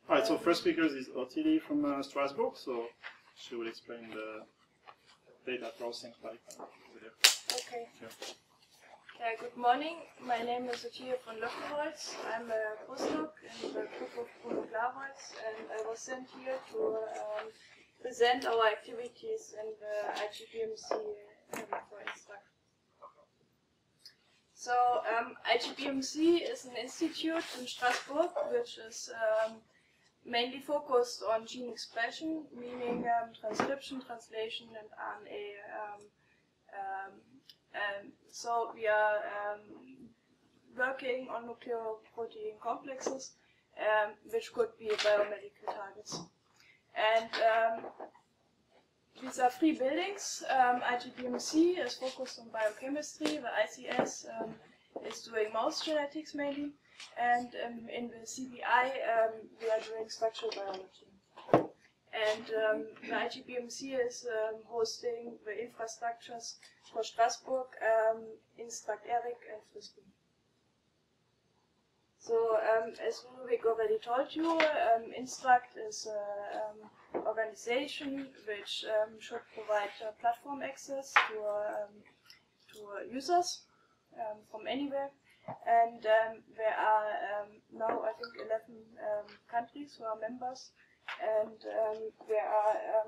Alright, so first speaker is Ottilie from Strasbourg, so she will explain the data processing pipeline over there. Okay. Yeah. Good morning. My name is Ottilie von Löffelholz. I'm a postdoc in the group of Bruno Glaholz, and I was sent here to present our activities in the IGBMC for Instruct. So IGBMC is an institute in Strasbourg which is mainly focused on gene expression, meaning transcription, translation, and RNA. So we are working on nucleoprotein complexes, which could be biomedical targets. And these are three buildings. IGBMC is focused on biochemistry. The ICS is doing mouse genetics mainly. And in the CBI, we are doing structural biology. And the IGBMC is hosting the infrastructures for Strasbourg, Instruct ERIC, and Frisbee. So, as Ludwig already told you, Instruct is an organization which should provide platform access to users from anywhere. And there are now, I think, 11 countries who are members, and there are,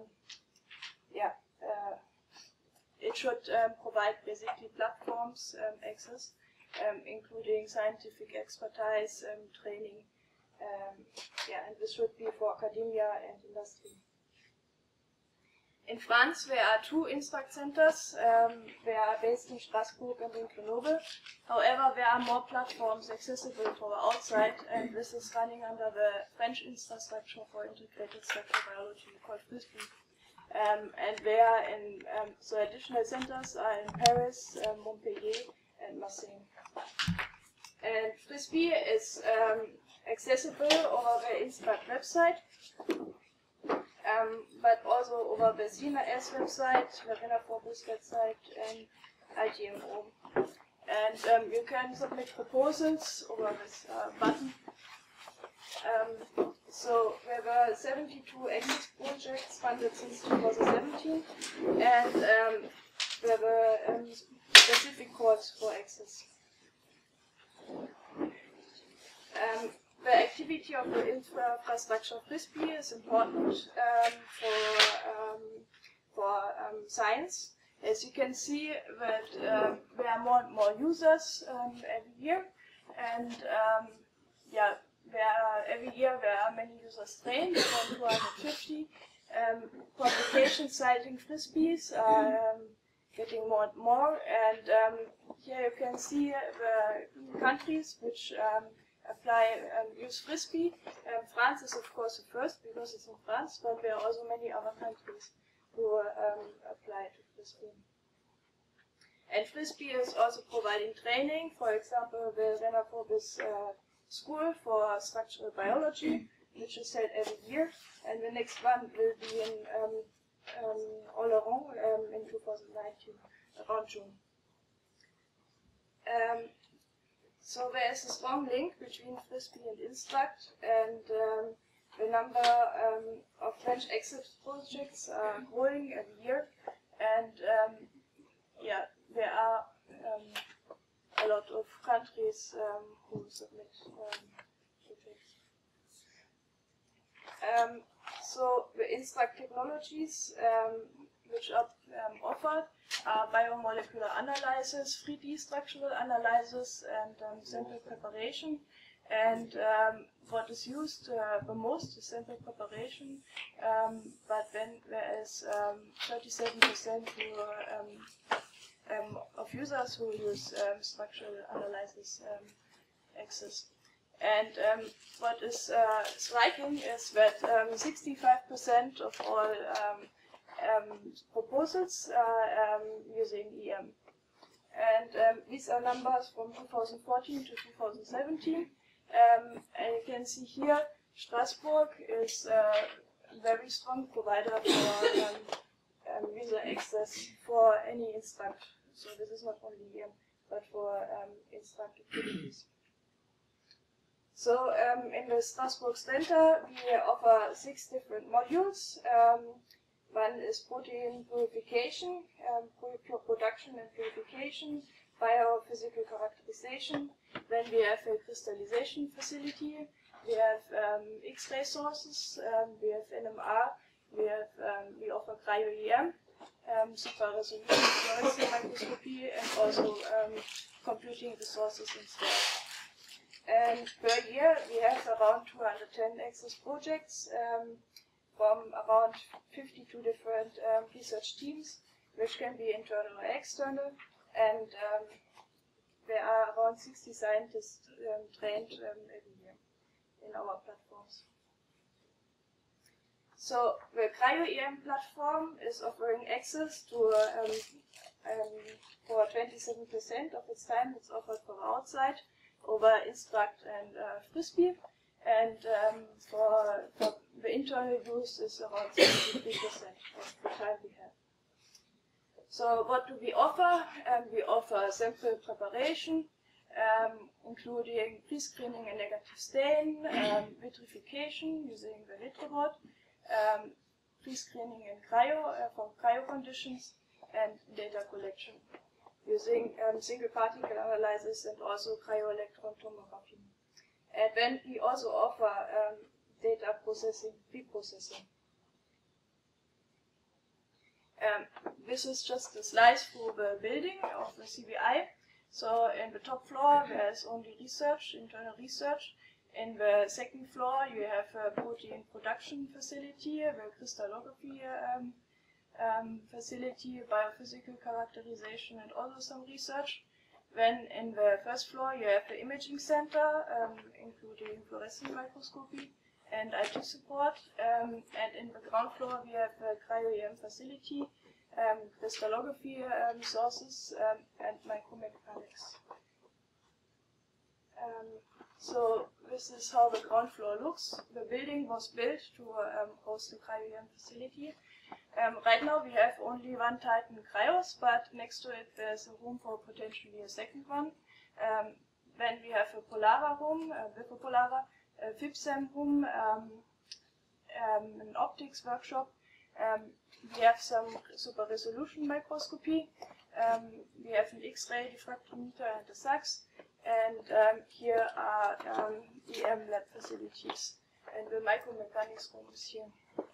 it should provide basically platforms access, including scientific expertise, training, and this should be for academia and industry. In France, there are two Instruct centers. They are based in Strasbourg and in Grenoble. However, there are more platforms accessible for outside, and this is running under the French infrastructure for integrated structural biology called Frisbee. And they are in, so additional centers are in Paris, Montpellier, and Marseille. And Frisbee is accessible over the Instruct website. But also over the CNRS website, the RENA4BUS website, and IGMO. And you can submit proposals over this button. So there were 72 access projects funded since 2017, and there were specific calls for access. The activity of the infrastructure Frisbee is important for science. As you can see, that there are more and more users every year, and every year there are many users trained, around 250. Publications citing Frisbees are getting more and more, and here you can see the countries which use Frisbee. France is of course the first because it's in France, but there are also many other countries who apply to Frisbee. And Frisbee is also providing training, for example, the RENA4BUS School for Structural Biology, which is held every year, and the next one will be in Oloron in 2019, around June. So there is a strong link between Frisbee and Instruct, and the number of French access projects are growing every year, and there are a lot of countries who submit projects. So the Instruct technologies which are offered are biomolecular analysis, 3D structural analysis, and sample preparation. And what is used the most is sample preparation, but then there is 37% of users who use structural analysis access. And what is striking is that 65% of all proposals are using EM. And these are numbers from 2014 to 2017. And you can see here, Strasbourg is a very strong provider for user access for any Instruct. So this is not only EM, but for Instruct activities. So in the Strasbourg Center we offer 6 different modules. One is protein purification, production and purification, biophysical characterization. Then we have a crystallization facility. We have X-ray sources. We have NMR. We offer cryo-EM, super resolution fluorescence microscopy, and also computing resources instead. And per year we have around 210 access projects from around 52 different research teams, which can be internal or external, and there are around 60 scientists trained every year in our platforms. So the cryo-EM platform is offering access to for 27% of its time. It's offered from outside over Instruct and Frisbee, and for the internal use is around 73% of the time we have. So what do we offer? We offer sample preparation, including pre-screening and negative stain, vitrification using the Vitrobot, pre-screening in cryo for cryo conditions, and data collection using single particle analysis and also cryo-electron tomography. And then we also offer data processing, pre-processing. This is just a slice through the building of the CBI. So in the top floor there's only research, internal research. In the second floor you have a protein production facility, the crystallography facility, biophysical characterization, and also some research. Then in the first floor you have the imaging center, including fluorescence microscopy and IT support. And in the ground floor we have the cryo-EM facility, crystallography sources, and micromechanics. So this is how the ground floor looks. The building was built to host the cryo-EM facility. Right now we have only one Titan Cryos, but next to it there's a room for potentially a second one. Then we have a Polara room, a Polara, a FIBSEM room, an optics workshop. We have some super resolution microscopy. We have an X-ray diffractometer and a SAX. And here are EM lab facilities. And the micromechanics room is here.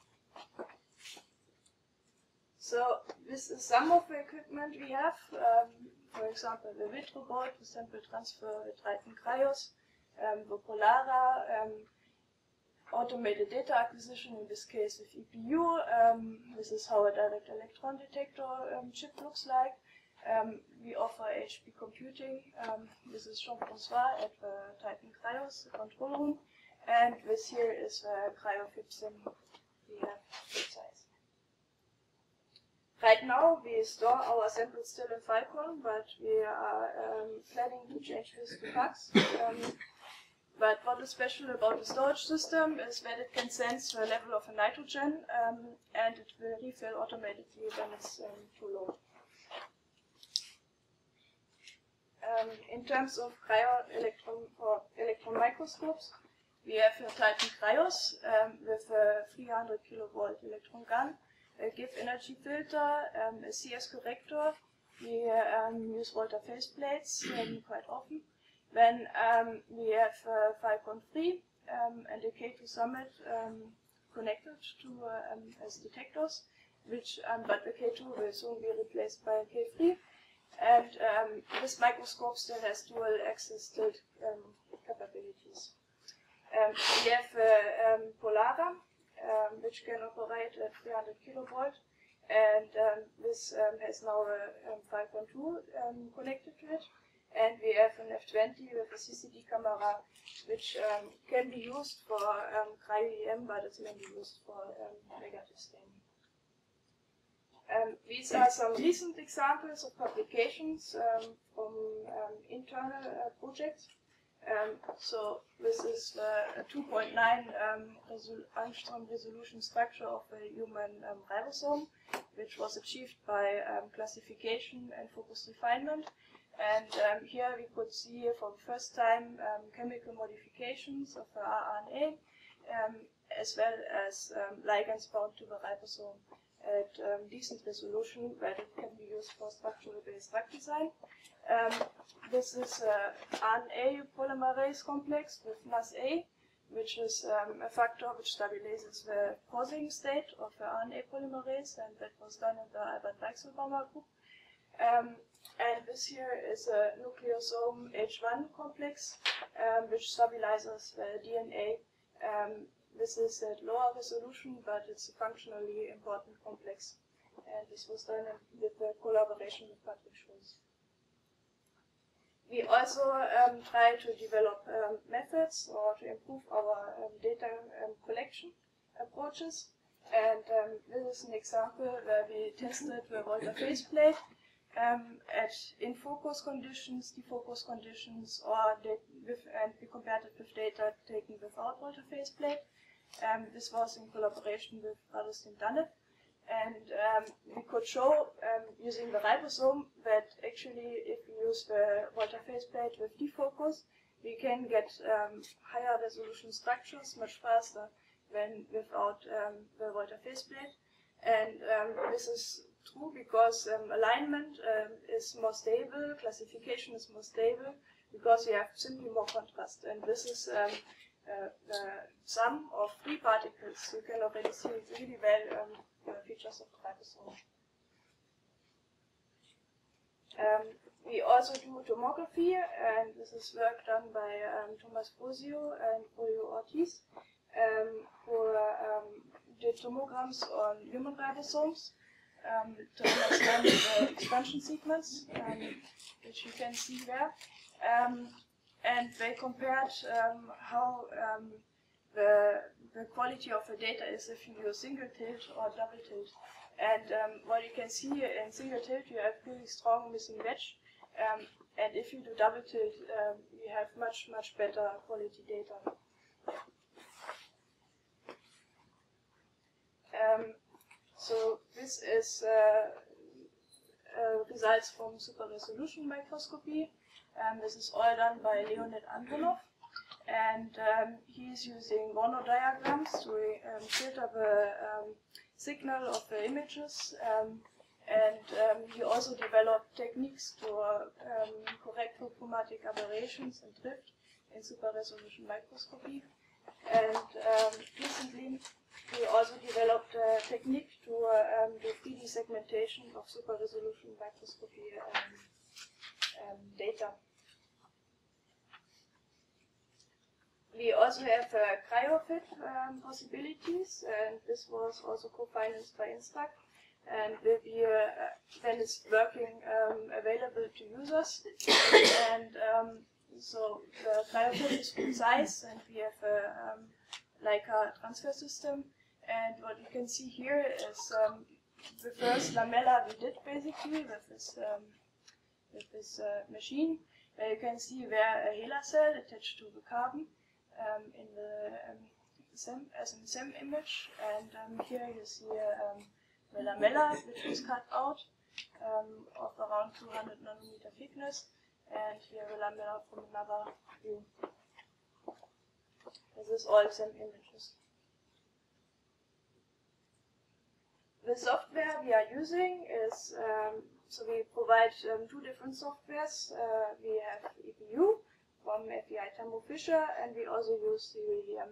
So this is some of the equipment we have. For example, the Vitrobot, the sample transfer, the Titan Cryos, the Polara, automated data acquisition, in this case with EPU. This is how a direct electron detector chip looks like. We offer HP computing. This is Jean-François at the Titan Cryos, the control room. And this here is the cryo-FIBSEM we have size. Right now we store our samples still in Falcon, but we are planning to change this to PAX. But what is special about the storage system is that it can sense the level of a nitrogen, and it will refill automatically when it's too low. In terms of electron microscopes, we have a Titan Cryos with a 300 kilovolt electron gun, a GIF energy filter, a CS corrector. We use Volta faceplates quite often. Then we have Falcon 3 and a K2 Summit connected to as detectors, which but the K2 will soon be replaced by a K3. And this microscope still has dual axis tilt capabilities. We have Polara, which can operate at 300 kilovolt, and this has now a Falcon 2 connected to it. And we have an F20 with a CCD camera, which can be used for cryo-EM, but it's mainly used for negative staining. These are some recent examples of publications from internal projects. So this is a 2.9 angstrom resolution structure of a human ribosome, which was achieved by classification and focus refinement. And here we could see for the first time chemical modifications of the RNA, as well as ligands bound to the ribosome at decent resolution where it can be used for structural-based drug design. This is RNA polymerase complex with NAS-A, which is a factor which stabilizes the posing state of the RNA polymerase, and that was done in the Albert Weichselbaumer group. And this here is a nucleosome H1 complex, which stabilizes the DNA. This is at lower resolution, but it's a functionally important complex. And this was done with the collaboration with Patrick Schulz. We also try to develop methods or to improve our data collection approaches. And this is an example where we tested the Volta faceplate at in-focus conditions, defocus conditions, and we compared it with data taken without Volta faceplate. This was in collaboration with Radostin Danev. And we could show, using the ribosome, that actually if we use the Volta faceplate with defocus, we can get higher resolution structures much faster than without the Volta faceplate. And this is true because alignment is more stable, classification is more stable, because you have simply more contrast. And this is the sum of three particles. You can already see really well the features of the ribosome. We also do tomography, and this is work done by Thomas Brosio and Julio Ortiz, who did tomograms on human ribosomes to understand the expansion sequence, which you can see there. And they compared how the quality of the data is if you use single tilt or double tilt. And what you can see in single tilt, you have really strong missing wedge. And if you do double tilt, you have much, much better quality data. So this is results from super resolution microscopy. This is all done by Leonid Andronov, and he's using monodiagrams to filter the signal of the images, and he also developed techniques to correct for chromatic aberrations and drift in super resolution microscopy. And recently, we also developed a technique to do 3D segmentation of super resolution microscopy data. We also have cryofit possibilities, and this was also co-financed by Instruct, and will be, when it's working, available to users. And so the cryofit is good size, and we have a Leica transfer system. And what you can see here is the first lamella we did basically with this machine. Where you can see where a HeLa cell attached to the carbon in the SEM image, and here you see the lamella which was cut out of around 200 nanometer thickness, and here the lamella from another view. This is all SEM images. The software we are using is, so we provide two different softwares. We have EPU from FEI Thermo Fisher, and we also use Ceruleum.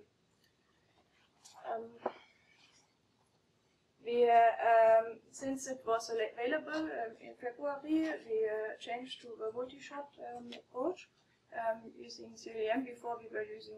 Since it was available in February, we changed to the multi-shot approach using Ceruleum. Before we were using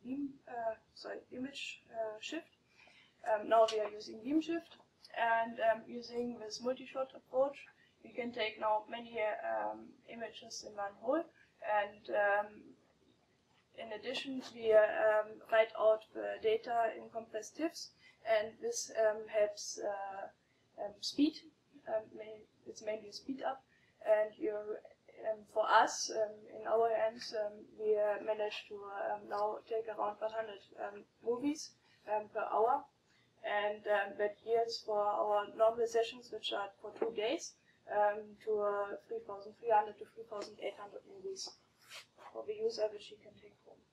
image shift. Now we are using beam shift, and using this multi-shot approach, we can take now many images in one hole. And in addition, we write out the data in compressed TIFFs, and this helps speed. It's mainly a speed up, and for us, in our hands, we managed to now take around 100 movies per hour, and that yields for our normal sessions, which are for 2 days, to 3,300 to 3,800 movies for the user, which he can take home.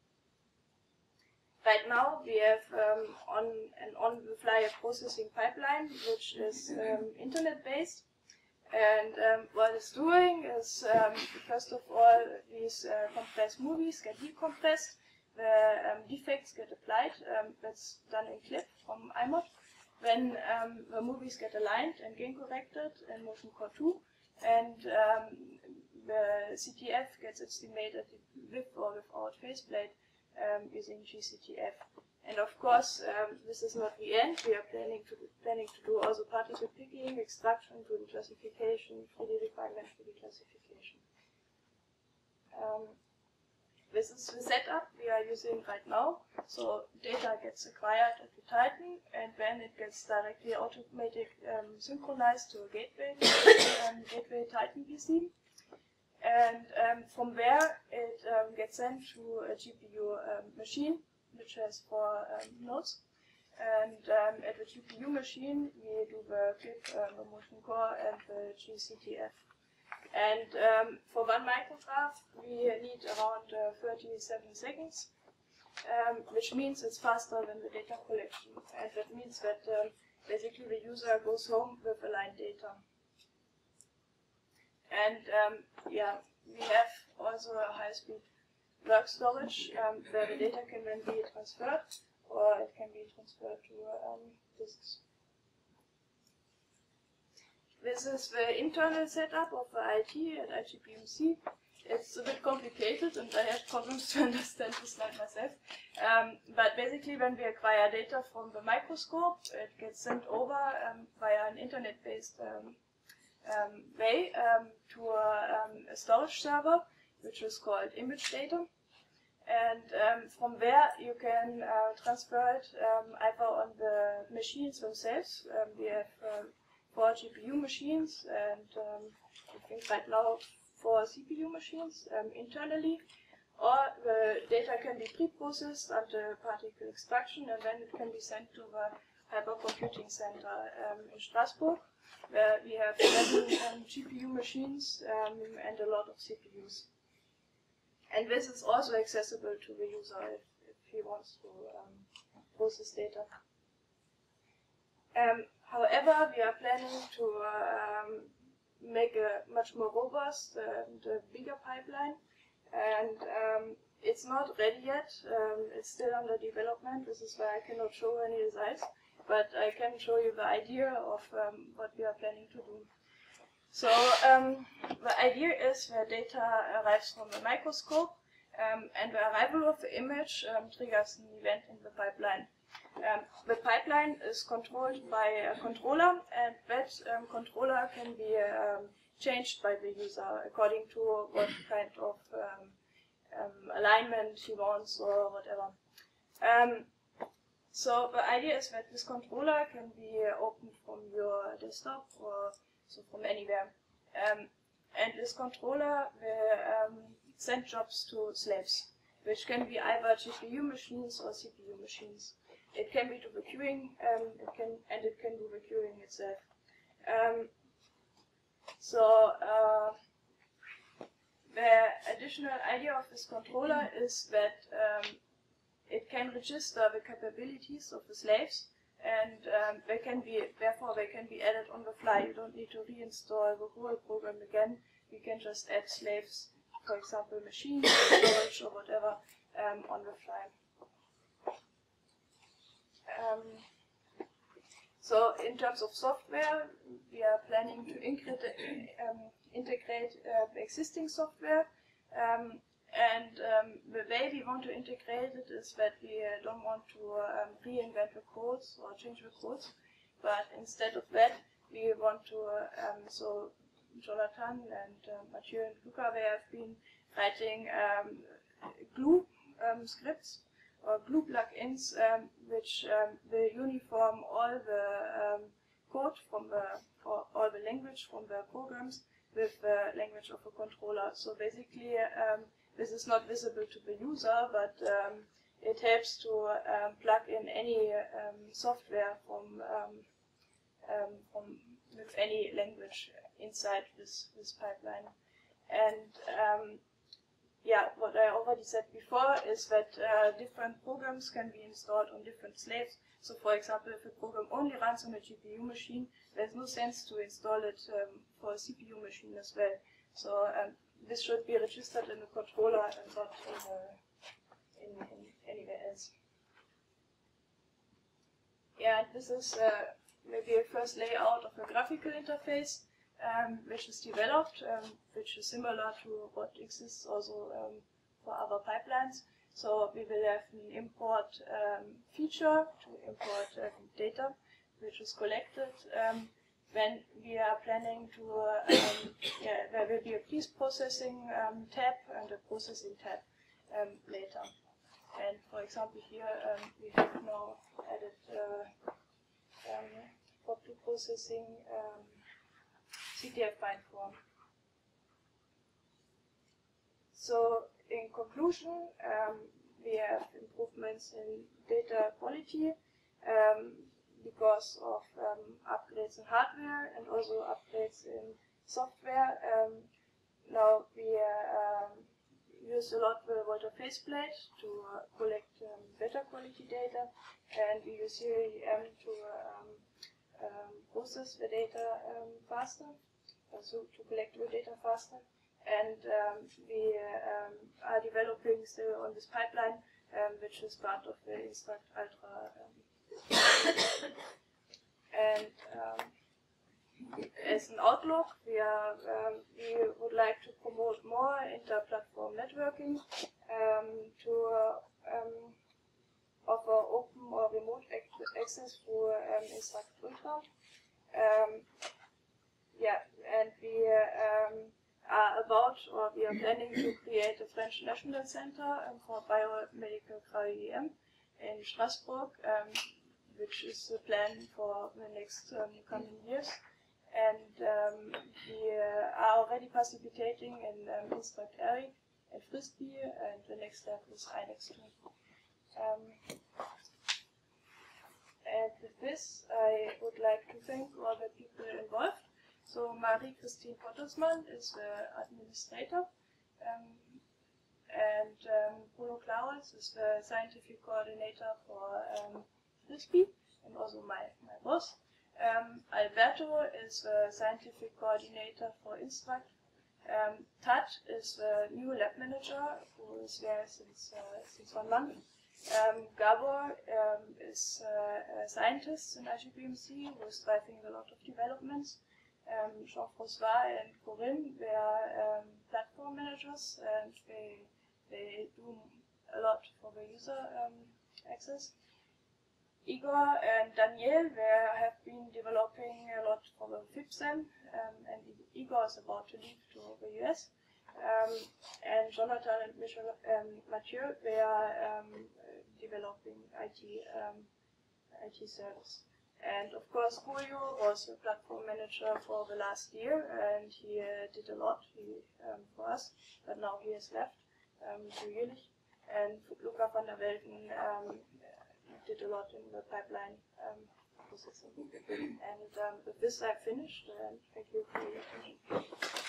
Right now we have an on-the-fly processing pipeline, which is internet-based. And what it's doing is, first of all, these compressed movies get decompressed, the defects get applied, that's done in clip from iMod. Then the movies get aligned and gain corrected in Motion Core 2, and the CTF gets estimated with or without faceplate using GCTF. And of course, this is not the end. We are planning to do also particle picking, extraction, 2D classification, 3D refinement, 3D classification. This is the setup we are using right now. So data gets acquired at the Titan, and then it gets directly automatically synchronized to a gateway, gateway Titan PC. And from there, it gets sent to a GPU machine, which has 4 nodes. And at the GPU machine, we do the clip, the motion core, and the GCTF. And for one micrograph, we need around 37 seconds, which means it's faster than the data collection. And that means that basically the user goes home with aligned data. And yeah, we have also a high-speed work storage where the data can then be transferred, or it can be transferred to disks. This is the internal setup of the IT at IGBMC. It's a bit complicated, and I have problems to understand this like myself. But basically, when we acquire data from the microscope, it gets sent over via an internet-based way to a storage server, which is called image data. And from there, you can transfer it either on the machines themselves. We have 4 GPU machines and I think right now 4 CPU machines internally, or the data can be pre-processed under particle extraction, and then it can be sent to the hypercomputing center in Strasbourg, where we have 11 GPU machines and a lot of CPUs. And this is also accessible to the user if he wants to process data. However, we are planning to make a much more robust and bigger pipeline, and it's not ready yet. It's still under development. This is why I cannot show any results, but I can show you the idea of what we are planning to do. So the idea is the data arrives from the microscope, and the arrival of the image triggers an event in the pipeline. The pipeline is controlled by a controller, and that controller can be changed by the user according to what kind of alignment he wants or whatever. So the idea is that this controller can be opened from your desktop or so from anywhere. And this controller will send jobs to slaves, which can be either GPU machines or CPU machines. It can be to the queuing, it can do the queuing itself. So the additional idea of this controller is that it can register the capabilities of the slaves, and therefore they can be added on the fly. You don't need to reinstall the whole program again. You can just add slaves, for example, machines, or storage, or whatever, on the fly. So in terms of software, we are planning to integrate existing software, and the way we want to integrate it is that we don't want to reinvent the codes or change the codes, but instead of that, we want to, so Jonathan and Mathieu and Luca, they have been writing glue scripts or glue plugins, which will uniform all the code from all the language from the programs with the language of a controller. So basically, this is not visible to the user, but it helps to plug in any software from with any language inside this pipeline. And yeah, what I already said before is that different programs can be installed on different slaves. So for example, if a program only runs on a GPU machine, there's no sense to install it for a CPU machine as well. So this should be registered in the controller and not in anywhere else. Yeah, this is maybe a first layout of a graphical interface, which is developed, which is similar to what exists also for other pipelines. So we will have an import feature to import data, which is collected. When we are planning to, there will be a pre-processing tab and a processing tab later. And for example, here we have now added for pre-processing CTF bind form. So in conclusion, we have improvements in data quality because of upgrades in hardware and also upgrades in software. Now we use a lot the Volta faceplate to collect better quality data, and we use CREM to process the data faster, also to collect the data faster. And we are developing still on this pipeline, which is part of the Instruct Ultra. And as an outlook, we would like to promote more inter-platform networking, to offer open or remote access through Instruct Ultra. Yeah, and we we are planning to create a French National Center for Biomedical Cryo-EM in Strasbourg, which is the plan for the next coming years. And we are already participating in Instruct ERIC and Frisbee, and the next step is INEX 2. And with this, I would like to thank all the people involved. So Marie-Christine Pottersmann is the administrator, and Bruno Claus is the scientific coordinator for Frisbee, and also my boss. Alberto is the scientific coordinator for Instruct. Tat is the new lab manager who is there since 1 month. Gabor is a scientist in IGBMC who is driving a lot of developments. Jean-François and Corinne, they are platform managers, and they do a lot for the user access. Igor and Daniel, they have been developing a lot for the FIPSEM, and Igor is about to leave to the US. And Jonathan and Mathieu, they are developing IT service. And of course, Julio was the platform manager for the last year, and he did a lot for us, but now he has left to Jülich. And Luca van der Welten did a lot in the pipeline processing. And with this, I've finished, and thank you for your attention.